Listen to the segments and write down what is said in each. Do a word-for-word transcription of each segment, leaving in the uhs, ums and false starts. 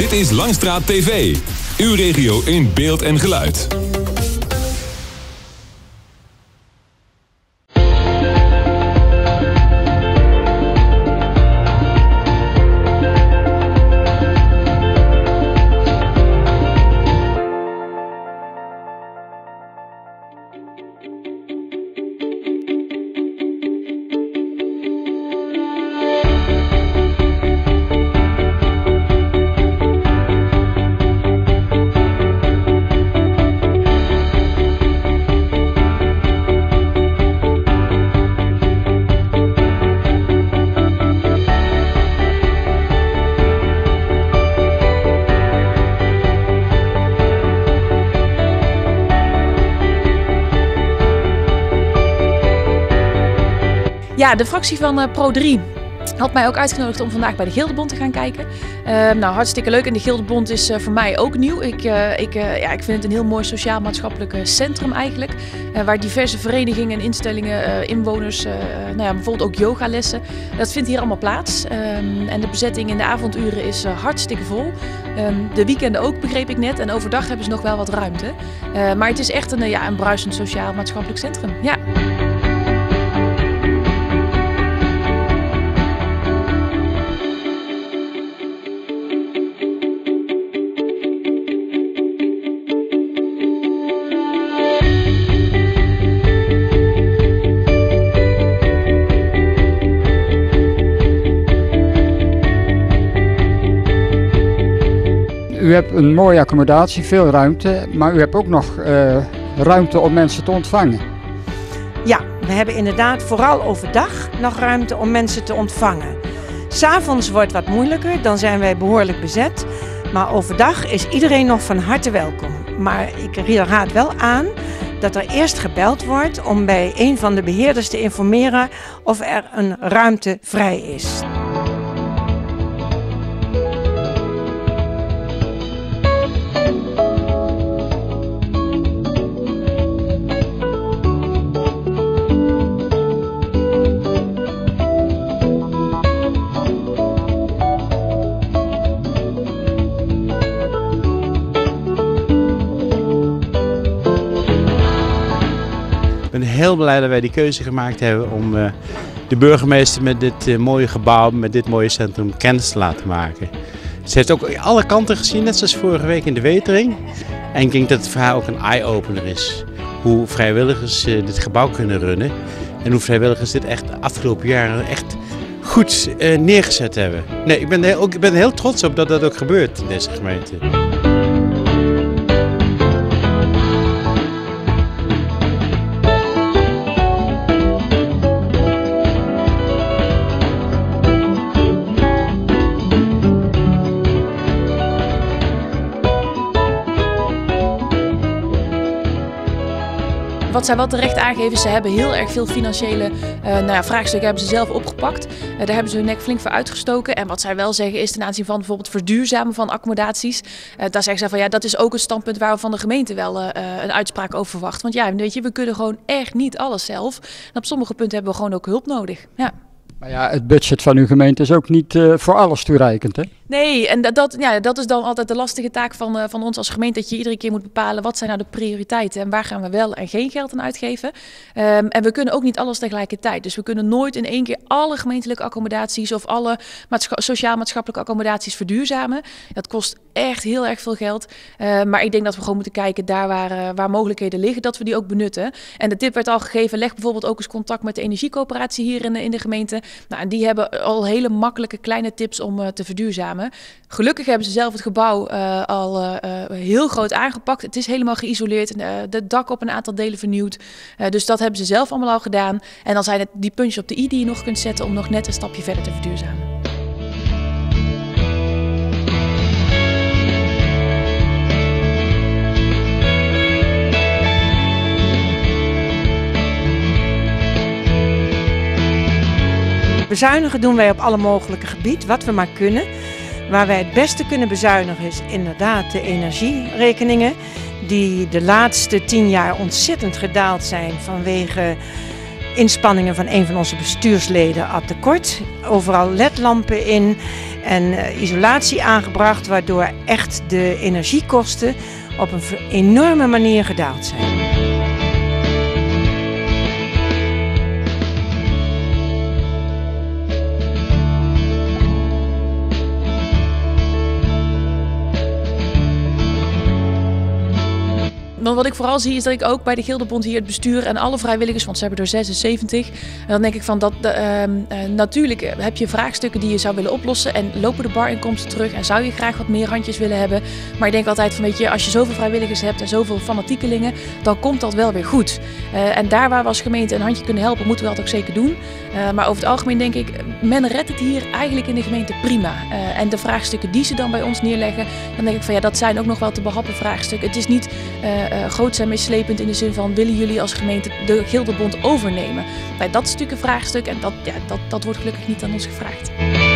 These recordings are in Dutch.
Dit is Langstraat T V. Uw regio in beeld en geluid. Ja, de fractie van uh, Pro drie had mij ook uitgenodigd om vandaag bij de Gildebond te gaan kijken. Uh, nou, hartstikke leuk. En de Gildebond is uh, voor mij ook nieuw. Ik, uh, ik, uh, ja, ik vind het een heel mooi sociaal-maatschappelijk uh, centrum eigenlijk. Uh, waar diverse verenigingen en instellingen, uh, inwoners, uh, nou ja, bijvoorbeeld ook yogalessen. Dat vindt hier allemaal plaats. Um, en de bezetting in de avonduren is uh, hartstikke vol. Um, de weekenden ook, begreep ik net. En overdag hebben ze nog wel wat ruimte. Uh, maar het is echt een, uh, ja, een bruisend sociaal-maatschappelijk centrum. Ja. U hebt een mooie accommodatie, veel ruimte, maar u hebt ook nog uh, ruimte om mensen te ontvangen. Ja, we hebben inderdaad vooral overdag nog ruimte om mensen te ontvangen. 'S Avonds wordt wat moeilijker, dan zijn wij behoorlijk bezet. Maar overdag is iedereen nog van harte welkom. Maar ik raad wel aan dat er eerst gebeld wordt om bij een van de beheerders te informeren of er een ruimte vrij is. Ik ben heel blij dat wij die keuze gemaakt hebben om uh, de burgemeester met dit uh, mooie gebouw, met dit mooie centrum kennis te laten maken. Ze heeft ook alle kanten gezien, net zoals vorige week in de Wetering. En ik denk dat het voor haar ook een eye-opener is. Hoe vrijwilligers uh, dit gebouw kunnen runnen. En hoe vrijwilligers dit echt de afgelopen jaren echt goed uh, neergezet hebben. Nee, ik ben, heel, ook, ik ben er heel trots op dat dat ook gebeurt in deze gemeente. Wat zij wel terecht aangeven, ze hebben heel erg veel financiële uh, nou ja, vraagstukken hebben ze zelf opgepakt. Uh, daar hebben ze hun nek flink voor uitgestoken. En wat zij wel zeggen is ten aanzien van bijvoorbeeld verduurzamen van accommodaties. Uh, daar zeggen ze van ja, dat is ook een standpunt waar we van de gemeente wel uh, een uitspraak over verwachten. Want ja, weet je, we kunnen gewoon echt niet alles zelf. En op sommige punten hebben we gewoon ook hulp nodig. Ja. Maar ja, het budget van uw gemeente is ook niet uh, voor alles toereikend, hè? Nee, en dat, dat, ja, dat is dan altijd de lastige taak van, uh, van ons als gemeente. Dat je iedere keer moet bepalen wat zijn nou de prioriteiten en waar gaan we wel en geen geld aan uitgeven. Um, en we kunnen ook niet alles tegelijkertijd. Dus we kunnen nooit in één keer alle gemeentelijke accommodaties of alle maatscha- sociaal-maatschappelijke accommodaties verduurzamen. Dat kost echt heel erg veel geld. Uh, maar ik denk dat we gewoon moeten kijken daar waar, uh, waar mogelijkheden liggen, dat we die ook benutten. En de tip werd al gegeven, leg bijvoorbeeld ook eens contact met de energiecoöperatie hier in de, in de gemeente. Nou, en die hebben al hele makkelijke kleine tips om uh, te verduurzamen. Gelukkig hebben ze zelf het gebouw uh, al uh, heel groot aangepakt. Het is helemaal geïsoleerd. Uh, de dak op een aantal delen vernieuwd. Uh, dus dat hebben ze zelf allemaal al gedaan. En dan zijn het die puntjes op de i die je nog kunt zetten om nog net een stapje verder te verduurzamen. Bezuinigen doen wij op alle mogelijke gebieden, wat we maar kunnen. Waar wij het beste kunnen bezuinigen is inderdaad de energierekeningen. Die de laatste tien jaar ontzettend gedaald zijn vanwege inspanningen van een van onze bestuursleden, Ad de Kort. Overal L E D-lampen in en uh, isolatie aangebracht, waardoor echt de energiekosten op een enorme manier gedaald zijn. Want wat ik vooral zie is dat ik ook bij de Gildenbond hier het bestuur en alle vrijwilligers, want ze hebben er zesenzeventig. En dan denk ik van dat uh, uh, natuurlijk heb je vraagstukken die je zou willen oplossen en lopen de barinkomsten terug en zou je graag wat meer handjes willen hebben. Maar ik denk altijd van weet je, als je zoveel vrijwilligers hebt en zoveel fanatiekelingen, dan komt dat wel weer goed. Uh, en daar waar we als gemeente een handje kunnen helpen, moeten we dat ook zeker doen. Uh, maar over het algemeen denk ik, men redt het hier eigenlijk in de gemeente prima. Uh, en de vraagstukken die ze dan bij ons neerleggen, dan denk ik van ja, dat zijn ook nog wel te behappen vraagstukken. Het is niet uh, uh, groot en meeslepend in de zin van willen jullie als gemeente de Gildenbond overnemen? Nou, dat is natuurlijk een vraagstuk en dat, ja, dat, dat wordt gelukkig niet aan ons gevraagd.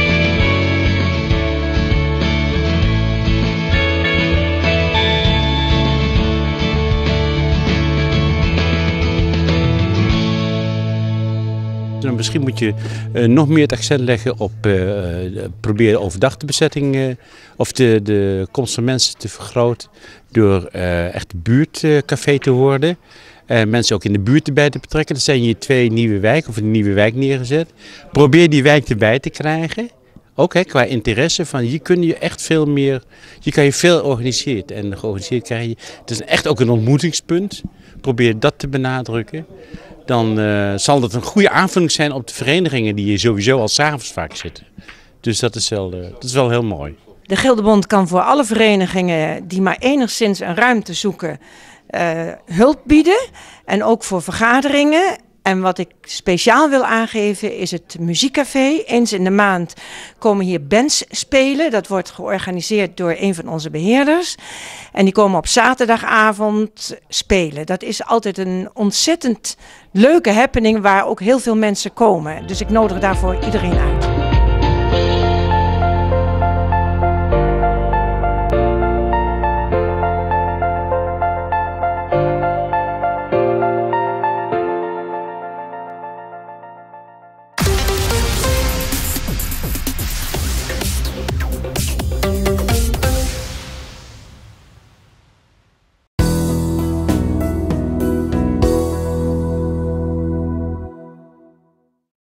Nou, misschien moet je uh, nog meer het accent leggen op uh, proberen overdag de bezetting uh, of de, de komst van mensen te vergroten door uh, echt een buurtcafé te worden. Uh, mensen ook in de buurt erbij te betrekken. Dat zijn hier twee nieuwe wijken of een nieuwe wijk neergezet. Probeer die wijk erbij te krijgen. Ook hè, qua interesse van hier kun je echt veel meer, hier kan je veel organiseren en georganiseerd krijg je. Het is echt ook een ontmoetingspunt. Probeer dat te benadrukken. Dan uh, zal dat een goede aanvulling zijn op de verenigingen die hier sowieso al 's avonds vaak zitten. Dus dat is wel, uh, dat is wel heel mooi. De Gildenbond kan voor alle verenigingen die maar enigszins een ruimte zoeken uh, hulp bieden. En ook voor vergaderingen. En wat ik speciaal wil aangeven is het muziekcafé. Eens in de maand komen hier bands spelen. Dat wordt georganiseerd door een van onze beheerders. En die komen op zaterdagavond spelen. Dat is altijd een ontzettend leuke happening waar ook heel veel mensen komen. Dus ik nodig daarvoor iedereen uit.